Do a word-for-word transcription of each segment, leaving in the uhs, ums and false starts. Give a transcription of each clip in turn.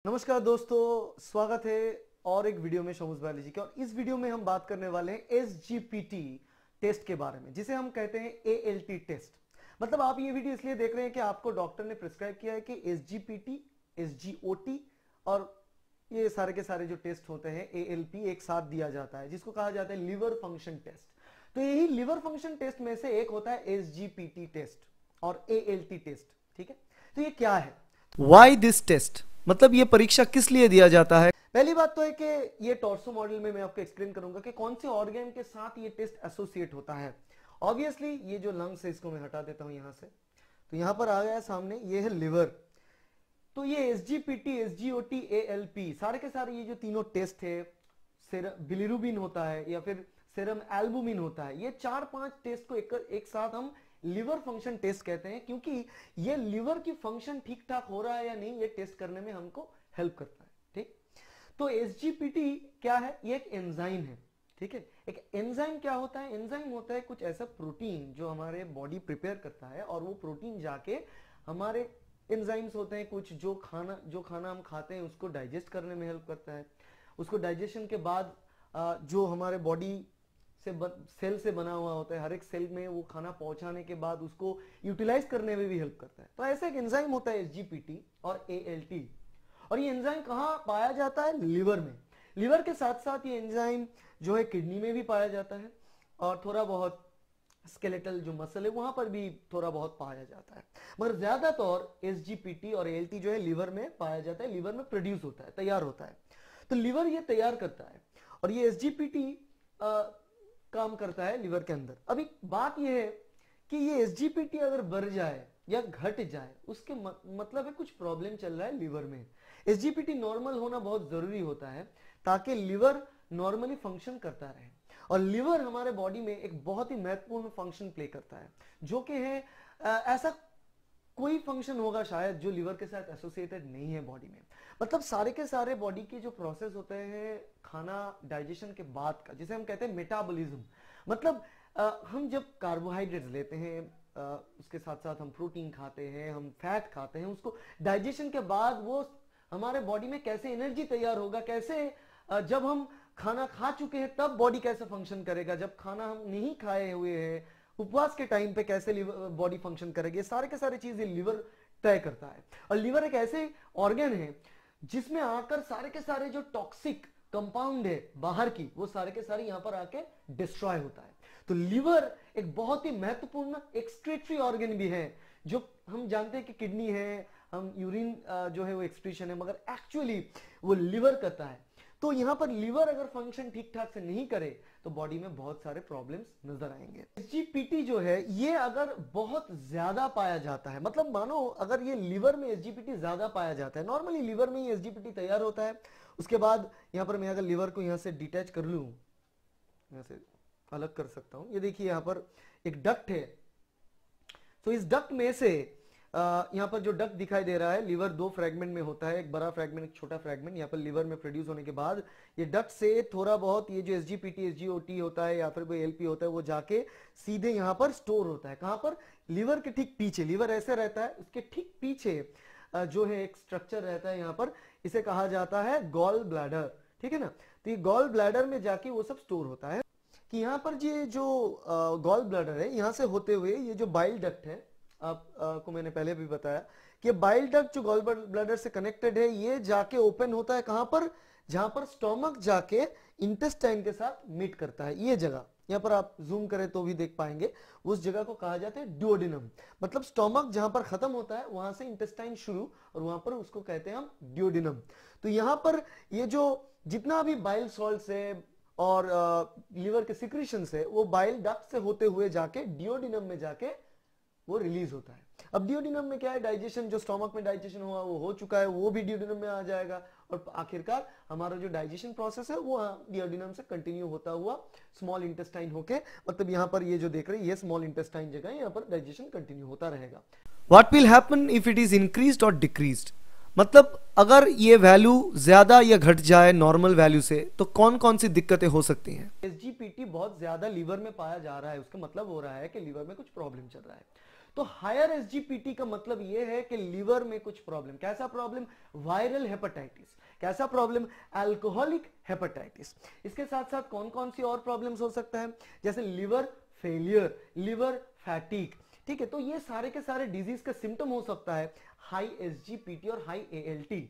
नमस्कार दोस्तों, स्वागत है और एक वीडियो में शोमू बायोलॉजी के। और इस वीडियो में हम बात करने वाले हैं S G P T test के बारे में, जिसे हम कहते हैं ए एल टी टेस्ट। मतलब आप ये वीडियो इसलिए देख रहे हैं कि आपको डॉक्टर ने प्रिस्क्राइब किया है कि S G P T, S G O T और ये सारे के सारे जो टेस्ट होते हैं ए एल पी एक साथ दिया जाता है, जिसको कहा जाता है लिवर फंक्शन टेस्ट। तो यही लिवर फंक्शन टेस्ट में से एक होता है S G P T test और ए एल टी टेस्ट। ठीक है, तो ये क्या है, वाई दिस टेस्ट, मतलब ये परीक्षा किस लिए दिया जाता है। पहली बात तो है कि ये टॉर्सो मॉडल में मैं आपको एक्सप्लेन करूंगा कि कौन से ऑर्गन के साथ ये टेस्ट एसोसिएट होता है। ऑब्वियसली ये जो लंग्स है इसको मैं हटा देता हूं यहां से, तो यहां पर आ गया सामने, ये है लिवर। तो ये S G P T, S G O T, A L P सारे के सारे ये जो तीनों टेस्ट है, बिलिरुबिन होता है या फिर सेरम एल्बुमिन होता है, ये चार पांच टेस्ट को एक, एक साथ हम लिवर फंक्शन टेस्ट कहते हैं, क्योंकि ये लिवर की फंक्शन ठीक ठाक हो रहा है या नहीं ये टेस्ट करने में हमको हेल्प करता है। ठीक, तो एस जी पी टी क्या है, ये एक एंजाइम है। ठीक है, एक एंजाइम क्या होता है, एंजाइम होता है कुछ ऐसा प्रोटीन जो हमारे बॉडी प्रिपेयर करता है, और वो प्रोटीन जाके हमारे एंजाइम्स होते हैं कुछ जो खाना जो खाना हम खाते हैं उसको डाइजेस्ट करने में हेल्प करता है। उसको डाइजेशन के बाद जो हमारे बॉडी से सेल से बना हुआ होता है, हर एक सेल में वो खाना पहुंचाने के बाद उसको यूटिलाइज करने में भी हेल्प करता है। तो ऐसा एक एंजाइम होता है एस जी पी टी और ए एल टी। और ये एंजाइम कहां पाया जाता है, लिवर में। लिवर के साथ साथ ये एंजाइम जो है किडनी में भी पाया जाता है, और थोड़ा बहुत स्केलेटल जो मसल है वहां पर भी थोड़ा बहुत पाया जाता है, मगर ज्यादातर एस जी पी टी और ए एल टी जो है लिवर में पाया जाता है, लिवर में प्रोड्यूस होता है, तैयार होता है। तो लिवर ये तैयार करता है और ये एस जी पी टी काम करता है लिवर के अंदर। अभी बात यह है कि ये एस जी पी टी अगर बढ़ जाए या घट जाए, उसके मतलब है कुछ प्रॉब्लम चल रहा है लिवर में। S G P T normal होना बहुत जरूरी होता है ताकि लिवर नॉर्मली फंक्शन करता रहे। और लिवर हमारे बॉडी में एक बहुत ही महत्वपूर्ण फंक्शन प्ले करता है, जो कि है आ, ऐसा कोई फंक्शन होगा शायद जो लिवर के साथ एसोसिएटेड नहीं है बॉडी में। मतलब सारे के सारे बॉडी के जो प्रोसेस होते हैं खाना डाइजेशन के बाद का, जिसे हम कहते हैं मेटाबॉलिज्म। मतलब आ, हम जब कार्बोहाइड्रेट्स लेते हैं, आ, उसके साथ साथ हम प्रोटीन खाते हैं, हम फैट खाते हैं, उसको डाइजेशन के बाद वो हमारे बॉडी में कैसे एनर्जी तैयार होगा, कैसे आ, जब हम खाना खा चुके हैं तब बॉडी कैसे फंक्शन करेगा, जब खाना हम नहीं खाए हुए हैं उपवास के टाइम पे कैसे बॉडी फंक्शन करेगी, ये सारे के सारे चीजें लिवर तय करता है। और लिवर एक ऐसे ऑर्गन है जिसमें आकर सारे के सारे जो टॉक्सिक कंपाउंड है बाहर की, वो सारे के सारे यहां पर आके डिस्ट्रॉय होता है। तो लिवर एक बहुत ही महत्वपूर्ण एक्सक्रीटरी ऑर्गन भी है, जो हम जानते हैं कि किडनी है, हम यूरिन जो है वो एक्सक्रीशन है, मगर एक्चुअली वो लिवर करता है। तो यहां पर लिवर अगर फंक्शन ठीक ठाक से नहीं करे तो बॉडी में बहुत सारे प्रॉब्लम्स नजर आएंगे। एस जी पी टी जो है ये अगर बहुत ज्यादा पाया जाता है, मतलब मानो अगर ये लिवर में एस जी पी टी ज्यादा पाया जाता है, नॉर्मली लिवर में ही एस जी पी टी तैयार होता है। उसके बाद यहां पर मैं अगर लिवर को यहां से डिटैच कर लूं, यहां से अलग कर सकता हूं, ये देखिए यहां पर एक डक्ट है। तो इस डक्ट में से यहाँ पर जो डक्ट दिखाई दे रहा है, लिवर दो फ्रैगमेंट में होता है, एक बड़ा फ्रैगमेंट एक छोटा फ्रैगमेंट। यहाँ पर लिवर में प्रोड्यूस होने के बाद ये डक्ट से थोड़ा बहुत ये जो S G P T, S G O T होता है या फिर कोई एल पी होता है, वो जाके सीधे यहाँ पर स्टोर होता है। कहाँ पर, लिवर के ठीक पीछे। लिवर ऐसे रहता है, उसके ठीक पीछे जो है एक स्ट्रक्चर रहता है यहाँ पर, इसे कहा जाता है गॉल ब्लैडर। ठीक है ना, तो ये गॉल ब्लैडर में जाके वो सब स्टोर होता है। कि यहाँ पर ये जो गॉल ब्लैडर है, यहाँ से होते हुए ये जो बाइल डक्ट है, आपको मैंने पहले भी बताया कि बाइल डक्ट जो गॉल ब्लैडर से कनेक्टेड है, ये जाके ओपन होता है कहां पर, जहां पर स्टोमक जाके इंटेस्टाइन के साथ मीट करता है। ये जगह यहां पर आप जूम करें तो भी देख पाएंगे, उस जगह को कहा जाता है ड्यूओडेनम। मतलब स्टोमक जहां पर खत्म होता है वहां से इंटेस्टाइन शुरू, और वहां पर उसको कहते हैं हम ड्यूओडेनम। तो यहां पर ये जो जितना भी बाइल सॉल्ट्स है और लिवर के सिक्रीशंस है, वो बाइल डक्ट से होते हुए जाके ड्यूओडेनम में जाके वो रिलीज होता है। अब ड्यूओडेनम में क्या है, डाइजेशन जो स्टोमक में डाइजेशन हुआ वो हो चुका है, वो भी ड्यूओडेनम में आ जाएगा, और आखिरकार हमारा जो डाइजेशन प्रोसेस है वो ड्यूओडेनम से कंटिन्यू होता हुआ स्मॉल इंटेस्टाइन होके, मतलब यहाँ पर ये जो देख रहे हैं ये स्मॉल इंटेस्टाइन जगह, यहाँ पर डाइजेशन कंटिन्यू होता रहेगा। What will happen if it is increased और डिक्रीज्ड, मतलब अगर ये वैल्यू ज्यादा या घट जाए नॉर्मल वैल्यू से तो कौन कौन सी दिक्कतें हो सकती हैं। एस जी पी टी बहुत ज्यादा लीवर में पाया जा रहा है, उसका मतलब हो रहा है कि लीवर में कुछ प्रॉब्लम चल रहा है। तो हायर एसजीपीटी का मतलब यह है कि लीवर में कुछ प्रॉब्लम। कैसा प्रॉब्लम? Viral hepatitis. कैसा प्रॉब्लम? Alcoholic hepatitis. इसके साथ साथ कौन कौन सी और प्रॉब्लम्स हो सकता है? जैसे लिवर फेलियर, लिवर फैटिक। ठीक है, तो ये सारे के सारे डिजीज का सिम्टम हो सकता है हाई एसजीपीटी और हाई एएलटी।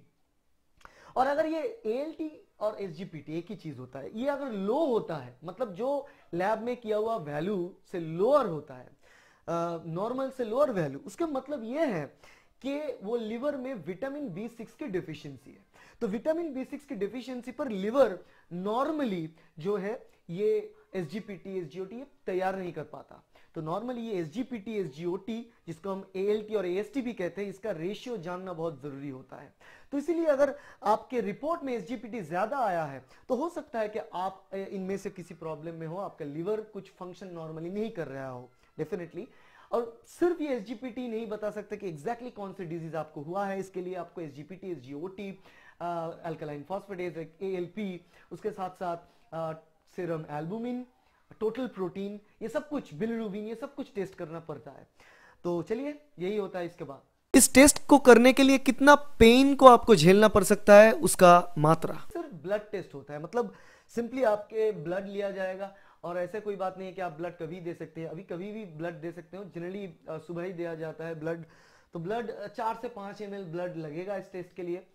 और अगर ये एएलटी और एसजीपीटी एक ही चीज होता है, ये अगर लो होता है, मतलब जो लैब में किया हुआ वैल्यू से लोअर होता है, नॉर्मल uh, से लोअर वैल्यू, उसका मतलब ये है कि वो लिवर में विटामिन बी सिक्स की डिफिशियंसी है। तो विटामिन बी सिक्स की डिफिशियंसी पर लिवर नॉर्मली जो है ये एसजीपीटी एसजीओटी तैयार नहीं कर पाता। तो नॉर्मली ये एसजीपीटी एसजीओटी, जिसको हम एएलटी और एएसटी भी कहते हैं, इसका रेशियो जानना बहुत जरूरी होता है। तो इसीलिए अगर आपके रिपोर्ट में एसजीपीटी ज्यादा आया है तो हो सकता है कि आप इनमें से किसी प्रॉब्लम में हो, आपका लिवर कुछ फंक्शन नॉर्मली नहीं कर रहा हो डेफिनेटली। और सिर्फ ये एसजीपीटी नहीं बता सकते कि एग्जैक्टली कौन सी डिजीज आपको हुआ है। इसके लिए आपको SGPT SGOT, alkaline phosphatase, ALP, उसके साथ साथ सीरम एल्बुमिन, टोटल प्रोटीन, ये सब कुछ, बिलिरुबिन, ये सब कुछ टेस्ट करना पड़ता है। तो चलिए, यही होता है। इसके बाद इस टेस्ट को करने के लिए कितना पेन को आपको झेलना पड़ सकता है, उसका मात्रा। सिर्फ ब्लड टेस्ट होता है, मतलब सिंपली आपके ब्लड लिया जाएगा और ऐसे कोई बात नहीं है कि आप ब्लड कभी दे सकते हैं, अभी कभी भी ब्लड दे सकते हो। जनरली सुबह ही दिया जाता है ब्लड। तो ब्लड चार से पांच एम एल ब्लड लगेगा इस टेस्ट के लिए।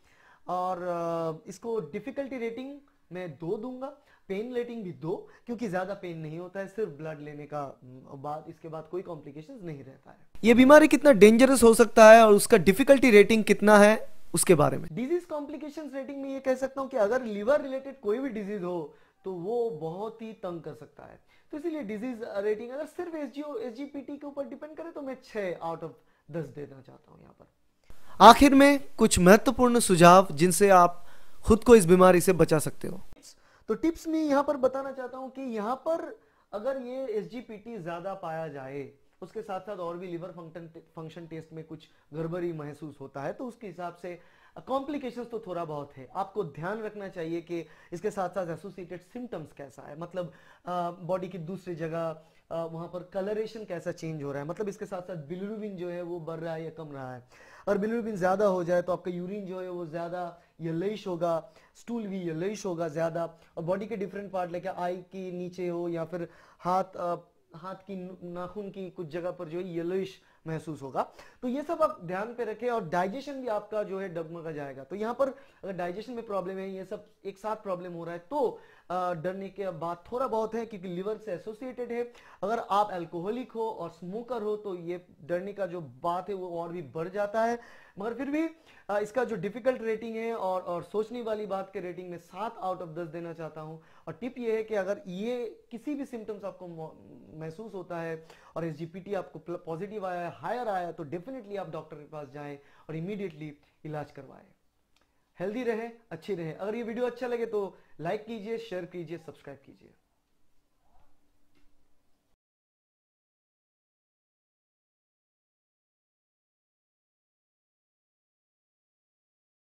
और इसको डिफिकल्टी रेटिंग मैं दो दूंगा, पेन रेटिंग भी दो, क्योंकि ज्यादा पेन नहीं होता है सिर्फ ब्लड लेने का बाद। इसके बाद कोई कॉम्प्लिकेशंस नहीं रहता है। ये बीमारी कितना डेंजरस हो सकता है और उसका डिफिकल्टी रेटिंग कितना है, उसके बारे में। डिजीज कॉम्प्लिकेशंस रेटिंग में ये कह सकता हूं कि अगर लिवर रिलेटेड कोई भी डिजीज हो तो वो बहुत ही तंग कर सकता है। तो इसीलिए डिजीज रेटिंग अगर सिर्फ एसजीओ एसजीपीटी के ऊपर डिपेंड करे तो मैं छह आउट ऑफ दस देना चाहता हूं यहाँ पर। आखिर में कुछ महत्वपूर्ण सुझाव जिनसे आप खुद को इस बीमारी से बचा सकते हो। तो टिप्स में यहाँ पर बताना चाहता हूं कि यहाँ पर अगर ये एसजीपीटी ज्यादा पाया जाए, उसके साथ साथ और भी लिवर फंक्शन फंक्शन टेस्ट में कुछ गड़बड़ी महसूस होता है, तो उसके हिसाब से कॉम्प्लिकेशंस तो थोड़ा बहुत है। आपको ध्यान रखना चाहिए कि इसके साथ साथ एसोसिएटेड सिम्टम्स कैसा है, मतलब बॉडी की दूसरी जगह वहां पर कलरेशन कैसा चेंज हो रहा है, मतलब इसके साथ साथ बिलिरुबिन जो है वो बढ़ रहा है या कम रहा है। अगर बिलिरुबिन ज्यादा हो जाए तो आपका यूरिन जो है वो ज्यादा येलोइश होगा, स्टूल भी येलोइश होगा ज्यादा, और बॉडी के डिफरेंट पार्ट लेके आई की नीचे हो या फिर हाथ आ, हाथ की नाखून की कुछ जगह पर जो है येलोइश महसूस होगा। तो ये सब आप ध्यान पे रखें। और डाइजेशन भी आपका जो है डगमगा जाएगा। तो यहाँ पर अगर डाइजेशन में प्रॉब्लम है, ये सब एक साथ प्रॉब्लम हो रहा है, तो डरने के बात थोड़ा बहुत है, क्योंकि लिवर से एसोसिएटेड है। अगर आप अल्कोहलिक हो और स्मोकर हो तो ये डरने का जो बात है वो और भी बढ़ जाता है। मगर फिर भी इसका जो डिफिकल्ट रेटिंग है और और सोचने वाली बात के रेटिंग में सात आउट ऑफ दस देना चाहता हूं। और टिप ये है कि अगर ये किसी भी सिम्टम्स आपको महसूस होता है और एसजीपीटी आपको पॉजिटिव आया है, हायर आया, तो डेफिनेटली आप डॉक्टर के पास जाएं और इमीडिएटली इलाज करवाएं। हेल्दी रहे, अच्छी रहे। अगर ये वीडियो अच्छा लगे तो लाइक कीजिए, शेयर कीजिए, सब्सक्राइब कीजिए।